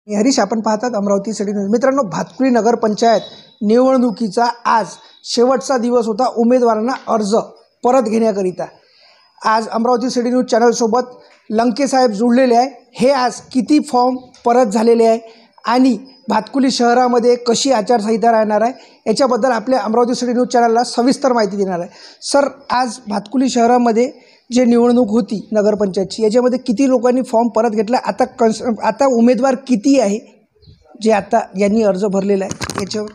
हरीश, आपण पाहतात Amravati city news. मित्रांनो, भातकुली नगरपंचायत निवडणुकीचा आज शेवटचा दिवस होता उमेदवारांना अर्ज परत घेण्याकरिता. आज अमरावती सिटी न्यूज चॅनलसोबत लंके साहेब जुळलेले आहे. हे आज किती फॉर्म परत झालेले आहे आणि भातकुली शहरामध्ये कशी आचारसंहिता राहणार आहे याच्याबद्दल आपल्या अमरावती सिटी न्यूज चॅनलला सविस्तर माहिती देणार आहे. सर, आज भातकुली शहरामध्ये जे निवडणूक होती नगरपंचायतची, याच्यामध्ये किती लोकांनी फॉर्म परत घेतला? आता उमेदवार किती आहे जे आता यांनी अर्ज भरलेला आहे याच्यावर?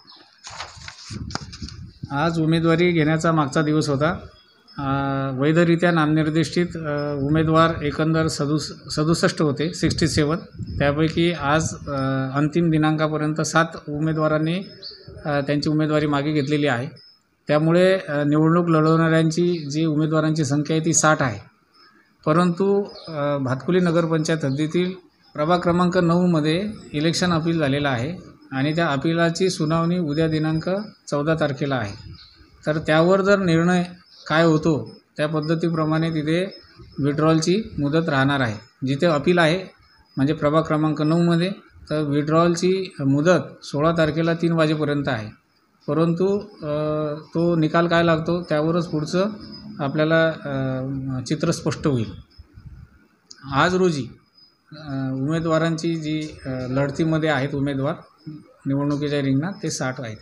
आज उमेदवारी घेण्याचा मागचा दिवस होता. वैधरित्या नामनिर्देशित उमेदवार एकंदर 67 होते, 67. त्यापैकी आज अंतिम दिनांकापर्यंत 7 उमेदवारांनी त्यांची उमेदवारी मागे घेतलेली आहे. त्यामुळे निवडणूक लढवणाऱ्यांची जी उमेदवारांची संख्या आहे ती 60 आहे. परंतु भातकुली नगरपंचायत हद्दीतील प्रभाग क्रमांक 9मध्ये इलेक्शन अपील झालेलं आहे आणि त्या अपिलाची सुनावणी उद्या दिनांक 14 तारखेला आहे. तर त्यावर जर निर्णय काय होतो त्या पद्धतीप्रमाणे तिथे विड्रॉलची मुदत राहणार आहे. जिथे अपील आहे म्हणजे प्रभाग क्रमांक 9मध्ये, तर विड्रॉलची मुदत 16 तारखेला 3 वाजेपर्यंत आहे. परंतु तो निकाल काय लागतो त्यावरच पुढचं आपल्याला चित्र स्पष्ट होईल. आज रोजी उमेदवारांची जी लढतीमध्ये आहेत उमेदवार निवडणुकीच्या रिंगणात, ते 60 आहेत.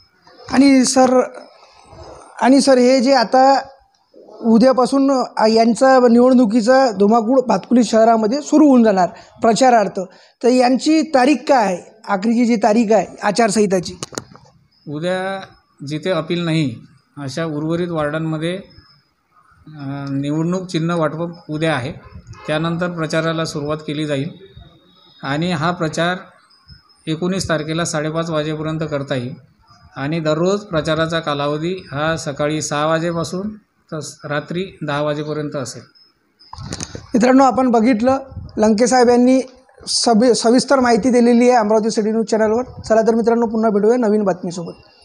आणि सर हे जे आता उद्यापासून यांचा निवडणुकीचा धुमाकूळ भातकुली शहरामध्ये सुरू होऊन जाणार प्रचारार्थ, तर यांची तारीख काय आहे? आखरीची जी तारीख आहे आचारसंहिताची? उद्या जिथे अपील नाही अशा उर्वरित वार्डांमध्ये निवडणूक चिन्ह वाटप उद्या आहे. त्यानंतर प्रचाराला सुरुवात केली जाईल आणि हा प्रचार 19 तारखेला 5:30 वाजेपर्यंत करता येईल. आणि दररोज प्रचाराचा कालावधी हा सकाळी 6 वाजेपासून तर रात्री 10 वाजेपर्यंत असेल. मित्रांनो, आपण बघितलं लंके साहेब यांनी सविस्तर माहिती दिलेली आहे अमरावती सिटी न्यूज चॅनलवर. चला तर मित्रांनो, पुन्हा भेटूया नवीन बातमीसोबत.